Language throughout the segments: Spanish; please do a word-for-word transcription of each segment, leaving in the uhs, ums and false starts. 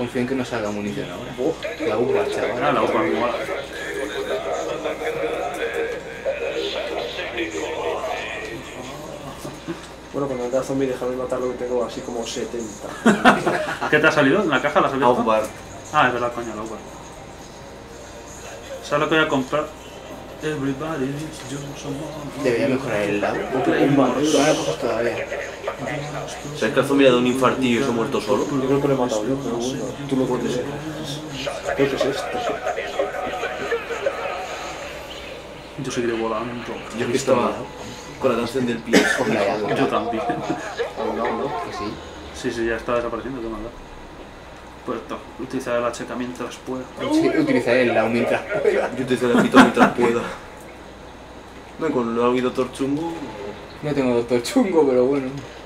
Confío en que no salga munición ahora. Oh, la U B A, chaval. Ah, la U B A mola. Bueno, cuando entra zombie déjame matar lo que tengo así como setenta. ¿Qué te ha salido? ¿En la caja la has abierto? Aubar. Ah, es verdad, coño, la U B A. ¿Sabes lo que voy a comprar? Everybody needs you someone. Debería mejorar el lado. Claymore. No me lo todavía. ¿Sabes que al zombie le ha dado un infartillo y se ha muerto solo? Yo creo que lo he matado yo, pero bueno, tú lo puedes ver. Creo que es esto. Yo seguiré volando. Yo que estaba con la canción del pie. Yo también. Que sí. Sí, sí, ya está desapareciendo, qué maldad. Pues to, utilizar el H K mientras pueda. Sí, utilizaré el lado mientras pueda. Yo te hice el pito mientras pueda. No, con lo ha habido Doctor Chungo. No tengo doctor chungo, pero bueno.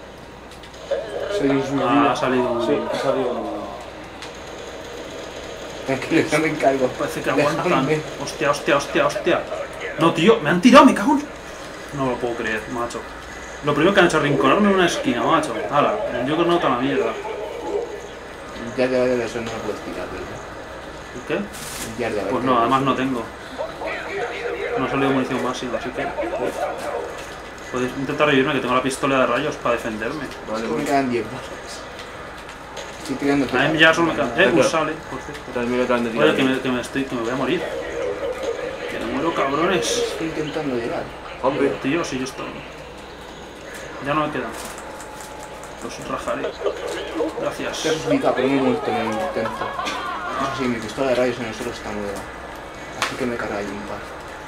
Soy un suicidio. Ah, ha salido un... Sí, ha salido un... Tranquilo, no me encargo. Parece que aguantan. Déjame. Hostia, hostia, hostia, hostia. No, tío, me han tirado, me cago en... No lo puedo creer, macho. Lo primero que han hecho es rinconarme en una esquina, macho. Hala, el Juggernaut a la mierda. Ya de varios de eso no lo puedes tirar, ¿verdad? ¿Qué? Ya de Pues no, además no tengo. No ha salido munición máxima, así que... Podéis intentar revivirme, que tengo la pistola de rayos para defenderme. Vale, me quedan diez balas. Estoy tirando A mí ya solo me queda... Eh, pues sale, por cierto. También me acaban de tirar. Oye, que me, que me estoy... que me voy a morir. Que me muero, cabrones. Estoy intentando llegar. Hombre, Tío, si yo estoy... Ya no me quedan. Los rajaré. Gracias. Te has explicado, pero me he muerto en el intento. Eso sí, mi pistola de rayos en el suelo está nueva. Así que me carga ahí un par.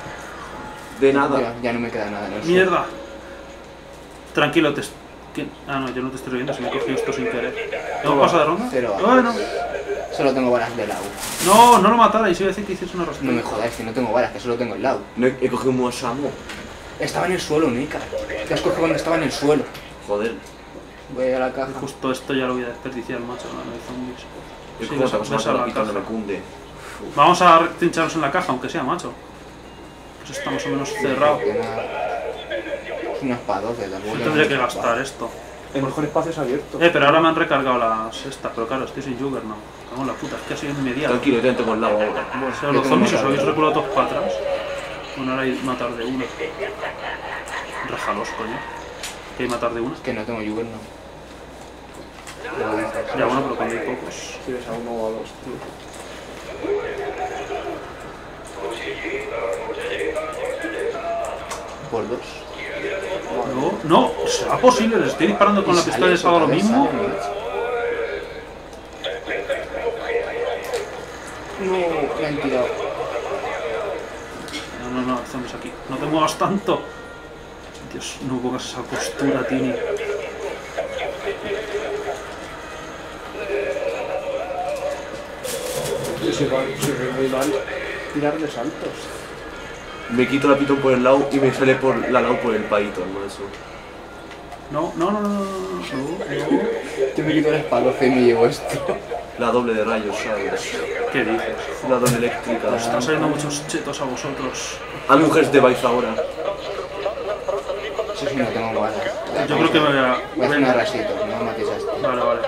de nada. Ya, ya no me queda nada en el suelo. Mierda. Tranquilo, te... ¿Qué? Ah, no, yo no te estoy viendo, se me cogió esto sin querer. ¿Hemos pasado de ronda? Cero balas. Bueno. Solo tengo balas de lado. No, no lo matara, y si iba a decir que hiciese una rostra. No me jodáis, que no tengo balas, que solo tengo el lado. No, he, he cogido un Mosamo. Estaba en el suelo, Nika. Te has cogido cuando estaba en el suelo. Joder. Voy a la caja. Justo esto ya lo voy a desperdiciar, macho, no hay zombies. Es Sí, como ves- se vas a ves a matar la la pita caja. de me cunde. Vamos a trincharnos en la caja, aunque sea, macho. Pues está más o menos cerrado. Es una espada, de la Yo tendría que gastar esto. El mejor espacio es abierto. Eh, pero ahora me han recargado las estas, pero claro, estoy sin Juggernaut. Cago en la puta, es que ha sido inmediato. Tranquilo, ya tengo el lado ahora. O sea, los zombies os habéis reculado todos para atrás. Bueno, ahora hay que matar de uno. Rajalos, coño. Que hay que matar de uno. Que no tengo Juggernaut. Ya bueno, pero cuando hay pocos. Si ves a uno o a dos, tío. Por dos. No, no, será posible, les estoy disparando con la pistola de Saba lo mismo. No, me han tirado. No, no, no, zombies aquí. No te muevas tanto. Dios, no pongas esa postura, Tini. Yo soy mal, soy muy mal. Tirar de saltos. Me quito la pitón por el lado y me sale por la lado por el Python, ¿no? Eso. No, no, no, no, no, no, no. Yo me quito la espada y me llevo esto. La doble de rayos, ¿sabes? ¿Qué dices? La doble eléctrica. Os están saliendo muchos chetos a vosotros. A mujeres de Vice ahora. Eso sí, no tengo balas. Yo creo que me voy a... Voy a hacer un arrasito, no mates a este. Vale, vale.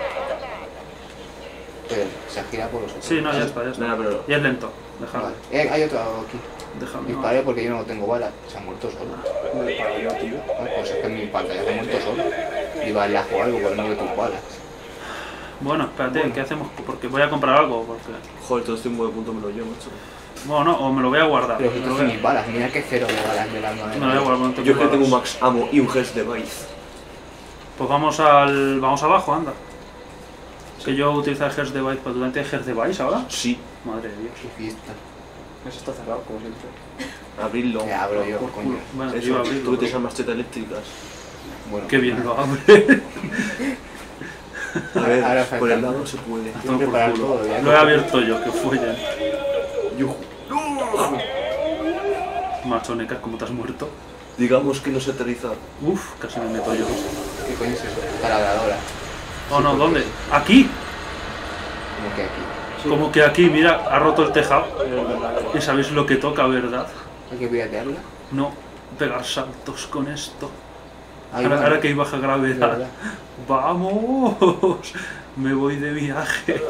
Pero se gira por los otros. Sí, no, ya está, ya está. Nada, pero... Y es lento. Déjalo. Vale. Eh, hay otro aquí. Déjalo. Disparé porque yo no tengo balas. Se ha muerto solo. Me paro yo, tío. Ah, pues es que en mi pantalla se ha muerto solo. Iba al lajo o algo, pero no veo tus balas. Bueno, espérate, ¿qué hacemos? Porque voy a comprar algo, porque... Joder, todo este un buen punto me lo llevo, macho. Bueno, no, o me lo voy a guardar. Pero Me si lo tú voy a- mis balas, mira que cero de balas del alma. me lo voy a guardar, no te Yo que tengo un preocupes. Max Ammo y un Hex de Vice. Pues vamos al... vamos abajo, anda. Que yo utilizo el Hearth Device, pero tú también tienes Hearth Device ahora. Sí. Madre de Dios. Qué fiesta. Eso está cerrado, como siempre. Abrirlo. Te abro yo, Por coño. culo. Bueno, yo Eso, iba a abrirlo, tú que tienes pero- esas machetas eléctricas. Bueno, Qué bien lo abre. A ver, Ahora falta- por el lado se puede. Toma por preparar culo. todo, ya. Lo he abierto yo, que follen. Yujú. Macho, Necas, ¿cómo te has muerto? Digamos que no se aterriza. Uf, casi me meto yo. ¿qué coño es eso? Taladradora. Oh no, ¿dónde? ¡Aquí! Como que aquí. Como que aquí, mira, ha roto el tejado. Y sabéis lo que toca, ¿verdad? Hay que piratearla. No, pegar saltos con esto. Ahí Ahora, va. ahora que hay baja De gravedad. verdad. ¡Vamos! Me voy de viaje.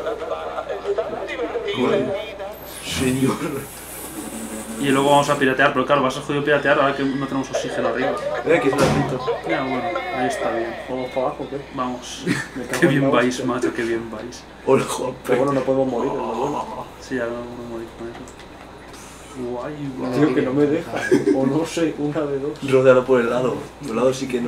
Señor. Y luego vamos a piratear, pero claro, vas a jodido piratear ahora que no tenemos oxígeno arriba. Mira que es gratuito. Ya, bueno, ahí está bien. ¿Vamos para abajo o qué? Vamos. Me cago Qué en bien la vais, hostia. macho, qué bien vais. Hola, Juan. Pero bueno, no podemos morir, es lo bueno. Sí, ya no me morir con eso. Guay, guay. Tío, que no me deja. O no sé, una de dos. Rodeado por el lado. Por el lado sí que no.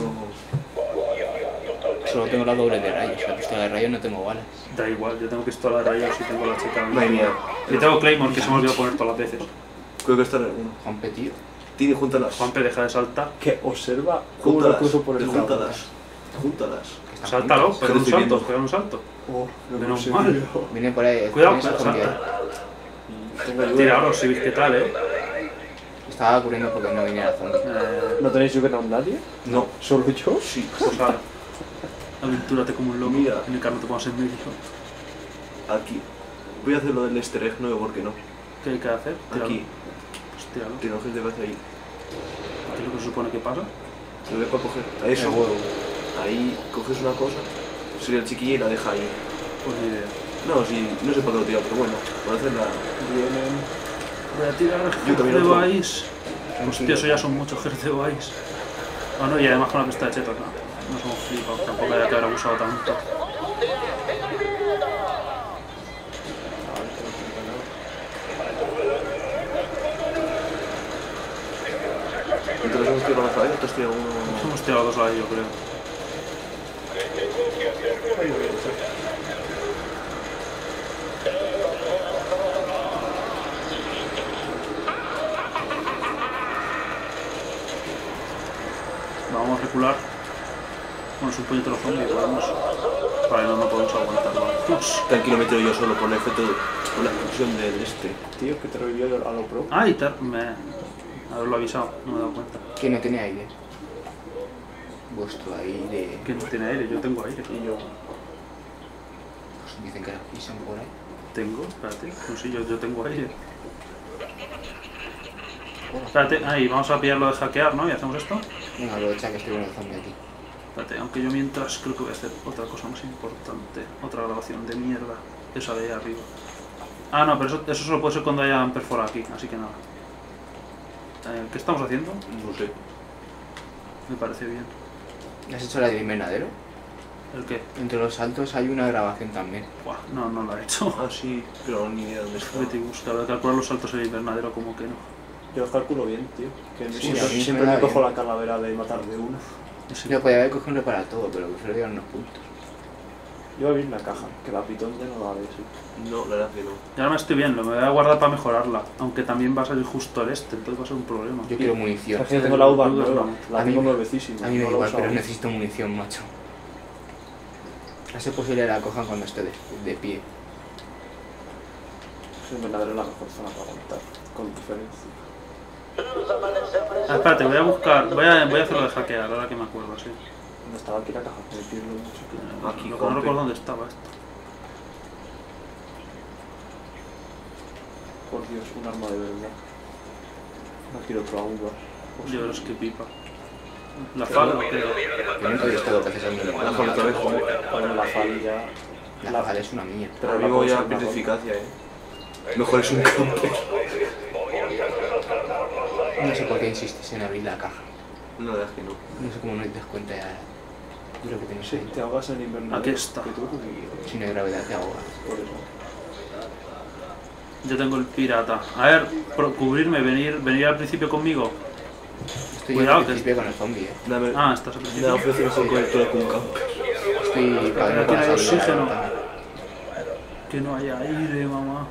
Solo tengo la doble de rayos, la pistola de rayos no tengo balas. Da igual, yo tengo pistola de rayos y tengo la chica. Madre mía. Y tengo Claymore que se me olvidó poner todas las veces. Creo que está en uno. Juanpe, tío. Tini, júntalas. Juanpe, deja de saltar. Que observa cómo lo Júntalas. cruzo por el lado. Júntalas. Júntalas. Están Sáltalo, juntos. pega un estoy salto, viendo. pega un salto. Oh, no Menos sé, mal. tío. Vienen por ahí. Cuidado, tienes a salta. Juanpe. Tengo ayuda. Tira ahora, si veis qué tal, eh. Estaba corriendo porque no venía la zombie. eh ¿No tenéis Juggernaut nadie? No. ¿Solo yo? Sí. pues ahora. Aventúrate como un loco. Mira. En el carro te pongas en medio. Aquí. Voy a hacer lo del easter egg, no veo por qué no. ¿Qué hay que hacer? Tíralo. Aquí. Pues tíralo. Tiene ojos de vez ahí. ¿Qué es lo que se supone que pasa? Lo ve para coger. A eso. El huevo. Ahí coges una cosa. Sería el chiquillo y la deja ahí. Pues ni idea. No, sí, no sé para qué lo tiro, pero bueno. Para hacerla. Vienen. Voy a tirar Yo también de otro. Vice. Hostia, eso ya son muchos Hearts de Vice. Ah, no, y además con la pista de chetos, no. No somos flipados, tampoco haya que haber abusado tanto. Entonces hemos tirado la cabeza, te has tirado uno. Hemos tirado dos ahí, yo creo. Vamos a recular. Bueno, es un puñetero zombie, podemos. Vale, no, no podemos aguantar, vamos. Tranquilo, me tiro yo solo por el efecto de. por la explosión del este. Tío, que te revivió a lo pro. Ay, te... me... Haberlo avisado, no me he dado cuenta. Que no tiene aire. Vuestro aire. Que no tiene aire, yo tengo aire. Y yo. Pues dicen que la pisan por ahí. Tengo, espérate, no sé, yo, yo tengo aire. Espérate, ahí, vamos a pillar lo de hackear, ¿no? Y hacemos esto. Venga, aprovecha que estoy con el zombie aquí. Espérate, aunque yo mientras creo que voy a hacer otra cosa más importante. Otra grabación de mierda. Esa de ahí arriba. Ah, no, pero eso, eso solo puede ser cuando hayan perforado aquí, así que nada. Eh, ¿Qué estamos haciendo? No sé. Me parece bien. ¿Has hecho la del invernadero? ¿El qué? Entre los saltos hay una grabación también. Buah, no, no la he hecho. Ah, sí, pero ni idea dónde está. Vete y busca, lo de calcular los saltos en el invernadero, como que no. Yo los calculo bien, tío. Que Sí, siempre, a mí siempre me me da cojo bien. la calavera de matar de una. Ese- Yo podía haber cogido para todo, pero prefiero llevar unos puntos. Yo voy a abrir la caja, que la pitón ya no la ve, sí. No, la verdad que no. Y ahora me estoy viendo, me voy a guardar para mejorarla. Aunque también va a salir justo el este, entonces va a ser un problema. Yo quiero munición. Es que tengo la uva Yo- nueva, a la mí tengo me- nuevecísima. A mí me no da la igual, uso pero aún. necesito munición, macho. A ser posible la cojan cuando esté de, de pie. El invernadero es la mejor zona para aguantar, con diferencia. Ah, espérate, voy a buscar, voy a, voy a hacerlo de hackear, ahora que me acuerdo, sí. ¿Dónde estaba aquí la caja? Me pierdo mucho. Eh, Aquí, lo que no Juanpe. recuerdo dónde estaba esto. Por Dios, un arma de verdad. No quiero otra uva. Yo creo que pipa. La fala, ¿o qué? Yo nunca he visto lo que haces en La falta otra vez, joder. Bueno, la fal ya. La la- fala es una mía. Pero Pero la amigo puedo ya usar pierde mejor. eficacia, eh. Mejor es un camper. No sé por qué insistes en abrir la caja. No, la verdad es que no. No sé cómo no te das cuenta ya de lo que tienes Sí, ahí. te ahogas en invernadero. Aquí está. Que tú, Si no hay gravedad te ahogas. por eso. Yo tengo el pirata. A ver, pro- cubrirme, venir, venir al principio conmigo. Estoy Cuidado, al que- principio con el zombie, eh. Dame, Ah, estás al me principio. da ofrecido con cobertura con un camper. Estoy pagando aquí para no hay salir oxígeno. también. Que no haya aire, mamá.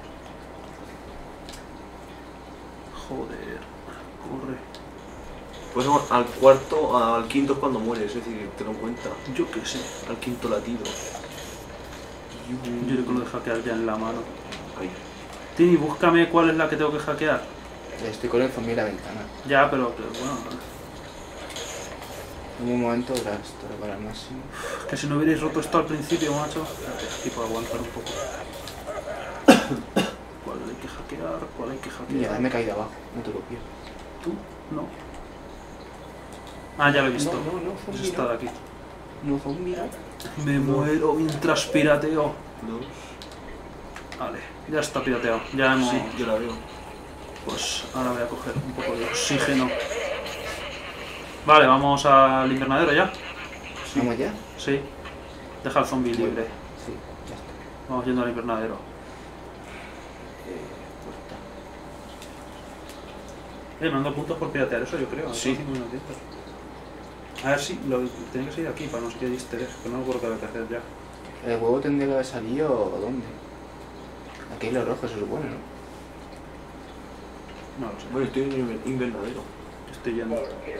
Joder, corre. Pues vamos, al cuarto, al quinto es cuando mueres, es decir, te lo cuenta. Yo qué sé. Al quinto latido. Yo creo que lo de hackear ya en la mano. Ahí. Tini, búscame cuál es la que tengo que hackear. Estoy con el zombie en la ventana. Ya, pero que, bueno, En un momento las torre para el máximo. que si no hubierais roto esto al principio, macho. Aquí puedo aguantar un poco. ¿Cuál hay que hackear? ¿Cuál hay que Mira, hackear? me he caído abajo, no te lo pierdo. ¿Tú? No. Ah, ya lo he visto. No, no, no, Es zombie. esta de aquí. No, zombie. Me muero mientras pirateo. Dos. Vale, ya está pirateado. Ya hemos... Sí, yo la veo. Pues ahora voy a coger un poco de oxígeno. Vale, vamos al invernadero ya. ¿Vamos ya? Sí. Deja al zombie libre. Sí, ya está. Vamos yendo al invernadero. Eh, puerta. Eh, me han dado puntos por piratear eso, yo creo. Sí. Cinco minutitos. A ver si lo tenía que salir aquí para no sé qué easter egg, pero no me acuerdo qué había que hacer ya. ¿El huevo tendría que haber salido dónde? Aquí hay lo rojo, se supone, ¿no? No lo sé. Bueno, estoy en el invernadero. Estoy yendo.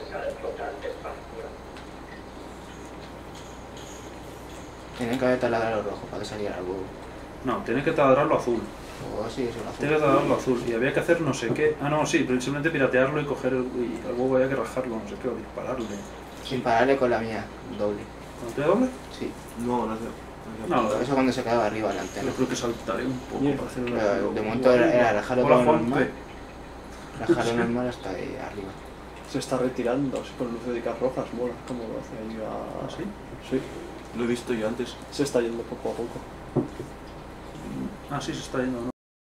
Tenían que haber taladrado lo rojo para que saliera el huevo. No, tienes que taladrarlo azul. O sí, eso lo hace. Tienes que taladrarlo azul. Y había que hacer no sé qué. Ah, no, sí, pero simplemente piratearlo y coger el, y el huevo había que rajarlo, no sé qué, o dispararle. Sin pararle con la mía, doble. ¿No te doble? Sí. No, no hace. No, lo Eso cuando se quedaba arriba la antena. Yo creo que saltaré un poco para hacer una... Pero de momento era, era rajarlo Hola, todo Juanpe. normal. Rajarlo normal hasta ahí arriba. Se está retirando, así con luces de rojas, mola, como lo hace ahí a... ¿Ah, sí? Sí, Lo he visto yo antes. se está yendo poco a poco. Ah, sí, se está yendo, no